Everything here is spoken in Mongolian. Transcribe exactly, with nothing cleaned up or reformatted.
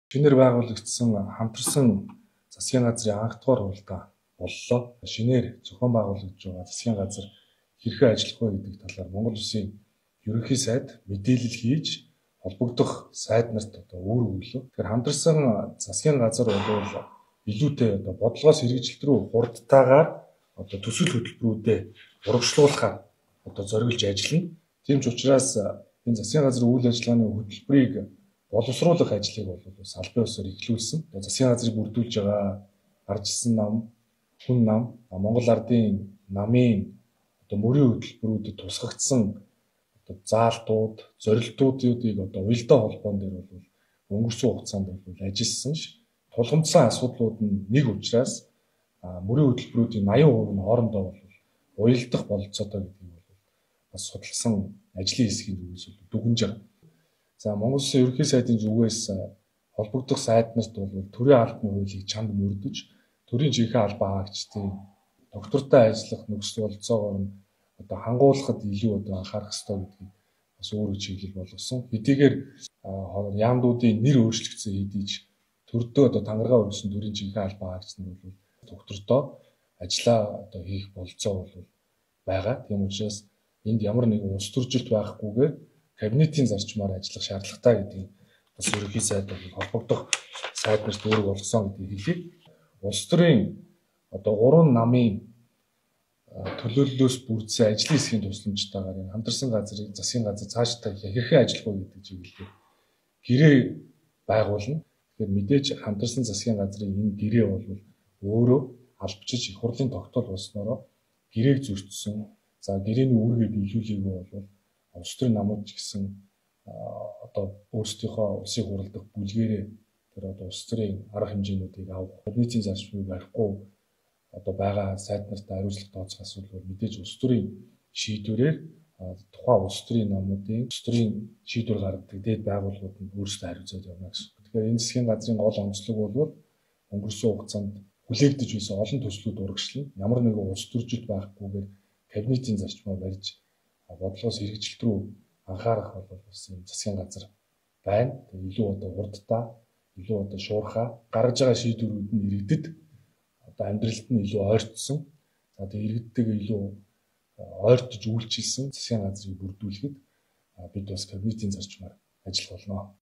Шинээр байгуулагдсан хамтарсан засгийн газрын анх дугаар хуулиа боллоо. Шинээр зохион байгуулагдж байгаа засгийн газар хэрхэн ажиллах вэ гэдэг талаар Монгол Улсын ерөнхий сайд мэдээлэл хийж холбогдох сайд нарт одоо өөр өглөө. Тэгэхээр хамтарсан засгийн газар бол илүүтэй одоо бодлогоос хэрэгжилт рүү хурдтайгаар одоо төсөл хөтөлбөрүүдэд урагшлуулахаар одоо зориулж ажиллана. Тийм ч учраас энэ засгийн газрын үйл ажиллагааны хөтөлбөрийг боловсруулах ажлыг бол бас албан ёсоор эхлүүлсэн. Засгийн газрыг бүрдүүлж байгаа ардчилсан нам, хүн нам, Монгол Ардын намын одоо мөрийн хөтөлбөрүүдэд тусгагдсан одоо заалтууд, зорилтуудыг одоо уялдаа холбоон дээр бол өнгөрсөн хугацаанд бол ажилласан ш. Тулгымдсан асуудлууд нь нэг учраас мөрийн хөтөлбөрүүдийн наян хувь нь хоорондоо бол уялдах бололцоотой гэдгийг бол бас судалсан ажлын хэсгийн зүгээс дүгнэж байгаа. За Монгол Улсын ерөнхий сайдын зүгээс холбогдох сайд нарт бол төрийн албаны хуулийг чанд мөрдөж, төрийн жинхэнэ албан хаагчдын доктортой ажиллах нөхцөл бололцоогоор нь одоо хангуулахад илүү одоо анхаарах ёстой гэдгийг бас өөрөө чиглэл болгосон. Хэдийгээр яамдуудын нэр өөрчлөгдсөн хэдий ч төрдөө одоо тангараа өргөсөн төрийн жинхэнэ албан хаагчид нь бол доктортой ажиллаа одоо хийх бололцоо бол байгаа. Тийм учраас энд ямар нэгэн улс төржилт байхгүйгээр кабинетийн зарчмаар ажиллах шаардлагатай гэдгийг бас ерөнхий сайд бол холбогдох сайд нарт өөрөг болгосон гэдгийг хэлье. Улс төрийн одоо гурван намын төлөөллөөс бүрдсэн ажлын хэсгийн тусламжтайгаар энэ хамтарсан газрыг засгийн газар цаашдаа хэрхэн ажиллах вэ гэдэг чиглэлээр гэрээ байгуулна. Тэгэхээр мэдээж хамтарсан засгийн газрын энэ гэрээ бол өөрөө албачиж их хурлын тогтоол болсноороо гэрээг зөрчсөн. За гэрээний үүргээ биелүүлээгүй бол улс төрийн намууд ч гэсэн одоо өөрсдийнхөө улсын хурал дахь бүлгээрээ тэр одоо улс төрийн арга хэмжээнүүдийг авах, нийтийн зарчмыг барихгүй одоо байгаа сайд нарт хариуцлага тооцох асуудал бол мэдээж улс төрийн шийдвэрээр тухайн улс төрийн намуудын улс төрийн шийдвэр гаргадаг дээд байгууллагууд нь өөрсдөө хариуцаад явна гэсэн. Тэгэхээр энэ засгийн газрын гол онцлог бол өнгөрсөн хугацаанд хүлээгдэж байсан олон төслүүд урагшлна. Ямар нэгэн улс төржилт байхгүйгээр кабинетийн зарчмаар барьж бодлогоос хэрэгжилт рүү анхаарах бол бас энэ засгийн газар байна. Тэгээ илүү одоо хурдтай, илүү одоо шуурхай гаргаж байгаа шийдвэрүүд нь иргэдэд одоо амьдралд нь илүү ойртсон. За тэгээ иргэдтэйгээ илүү ойртож үйлчилсэн засгийн газрыг бүрдүүлэхэд бид бас кабинетийн зарчмаар ажиллах болно.